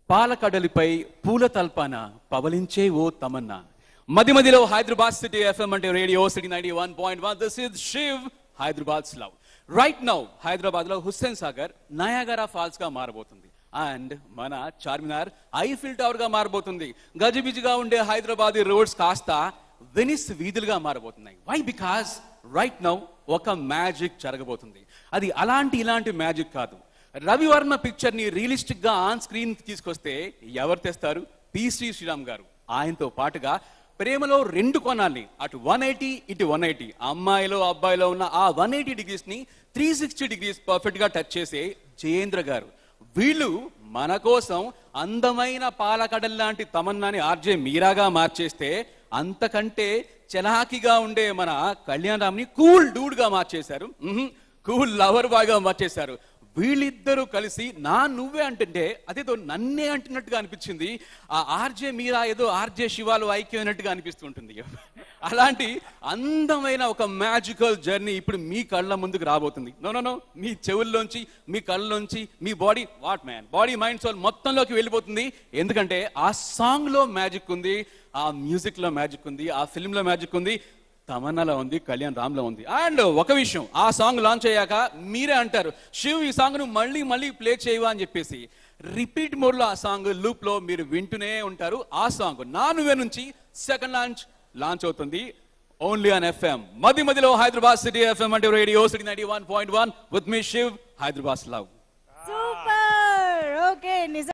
పాలకడలిపై పూల తల్పాన పవలించే ఓ తమన్నా మది మదిలో హైదరాబాద్ సిటీ ఎఫ్ఎం అంటే radio city 91.1. This is Shiv, Hyderabad's love. Right now Hyderabad లో హుస్సేన్ సాగర్ నయాగరా ఫాల్స్ గా మారబోతుంది అండ్ మన చార్మినార్ ఐఫిల్ టవర్ గా మారబోతుంది. గజిబిజిగా ఉండే హైదరాబాద్ రోడ్స్ కాస్త వెనిస్ వీధులుగా మారబోతున్నాయి. వై? బికాస్ రైట్ నౌ ఒక మ్యాజిక్ జరగబోతుంది. అది ఇలాంటి మ్యాజిక్ కాదు. రవివర్మ పిక్చర్ ని రియలిస్టిక్ గా ఆన్ స్క్రీన్ తీసుకొస్తే ఎవరు తెస్తారు? పి శ్రీరామ్ గారు. ఆయనతో పాటుగా ప్రేమలో రెండు కోణాల్ని, అటు 180 ఇటు 180, అమ్మాయిలో అబ్బాయిలో ఉన్న ఆ 180 డిగ్రీస్ ని 360 డిగ్రీస్ పర్ఫెక్ట్ గా టచ్ చేసే జయేంద్ర గారు. వీళ్ళు మన కోసం అందమైన పాలకడల్ లాంటి తమన్నాని ఆర్జే మీరాగా మార్చేస్తే అంతకంటే చలాకీగా ఉండే మన కళ్యాణ్ రామ్ని కూల్ డూడ్ గా మార్చేశారు. కూల్ లవర్ బాయ్ గా మార్చేశారు. వీళ్ళిద్దరూ కలిసి నా నువ్వే అంటుంటే అదేదో నన్నే అంటున్నట్టుగా అనిపించింది. ఆ ఆర్జే మీరా ఏదో ఆర్జే శివాలు ఐక్యమైనట్టుగా అనిపిస్తుంటుంది. అలాంటి అందమైన ఒక మ్యాజికల్ జర్నీ ఇప్పుడు మీ కళ్ళ ముందుకు రాబోతుంది. నో మీ చెవుల్లోంచి, మీ కళ్ళలోంచి, మీ బాడీ మైండ్ సోల్ మొత్తంలోకి వెళ్ళిపోతుంది. ఎందుకంటే ఆ సాంగ్ లో మ్యాజిక్ ఉంది, ఆ మ్యూజిక్ లో మ్యాజిక్ ఉంది, ఆ ఫిల్మ్ లో మ్యాజిక్ ఉంది, తమన్నాలో ఉంది, కళ్యాణ్ రామ్ లో ఉంది. అండ్ ఒక విషయం, ఆ సాంగ్ లాంచ్ అయ్యాక మీరే అంటారు, శివ్ ఈ సాంగ్ ను మళ్ళీ ప్లే చేయవా అని చెప్పేసి రిపీట్ మోడ్ లో ఆ సాంగ్ లూప్ లో మీరు వింటూనే ఉంటారు. ఆ సాంగ్ నా నువ్వే నుంచి సెకండ్ లాంచ్ అవుతుంది ఓన్లీ ఆన్ ఎఫ్ఎం. మదిలో హైదరాబాద్ సిటీ ఎఫ్ఎం అంటే రేడియో సిటీ 91.1 విత్ మీ Shiv, Hyderabad love. Super. Okay.